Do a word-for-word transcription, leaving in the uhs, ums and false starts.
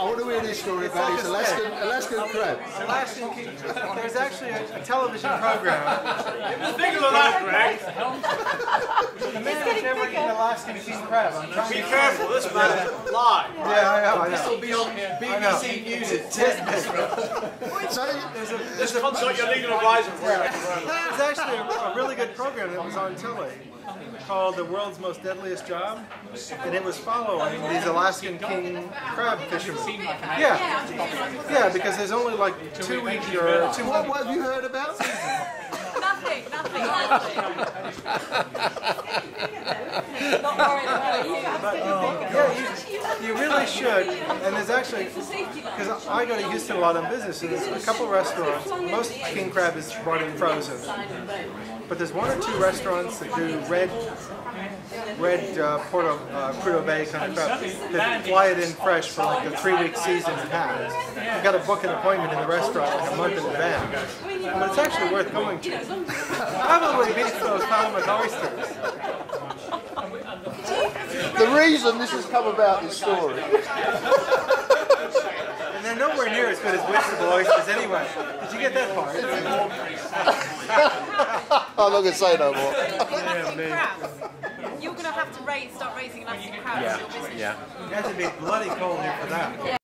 I want to hear this story It's about like his a Alaskan, stick. Alaskan crab. Alaskan king. There's actually a, a television program. Think of that, Greg. The man who's never eaten Alaskan king crab. I'm trying Be to careful, this man is live. Yeah, I know. I This know. will be on B I B know. C News at ten. So, There's a, This there's a, comes like your legal advisor for you. there's actually a, a really good program that was on Tilly called The World's Most Deadliest Job, and it was following these Alaskan king crab fishermen. Yeah, yeah, because there's only like two weeks or two. what, what have you heard about? Nothing, nothing, nothing. Not worried about you. Yeah, you, you really should. And there's actually, because I go to Houston a lot on business, and there's a couple restaurants. Most king crab is brought in frozen, but there's one or two restaurants that do red, red uh, Porto, uh, Prudhoe Bay kind of crab. They fly it in fresh for like a three-week season in half. You got to book an appointment in the restaurant like a month in advance, but it's actually worth going to. Probably beats those Falmouth oysters. The reason this has come about, this story. And they're nowhere near as good as Whitstable oysters anyway. Did you get that part? I'm not going to say no more. Alaskan crabs. You're going to have to raise, start raising Alaskan crabs in your business. You have to be bloody cold here for that.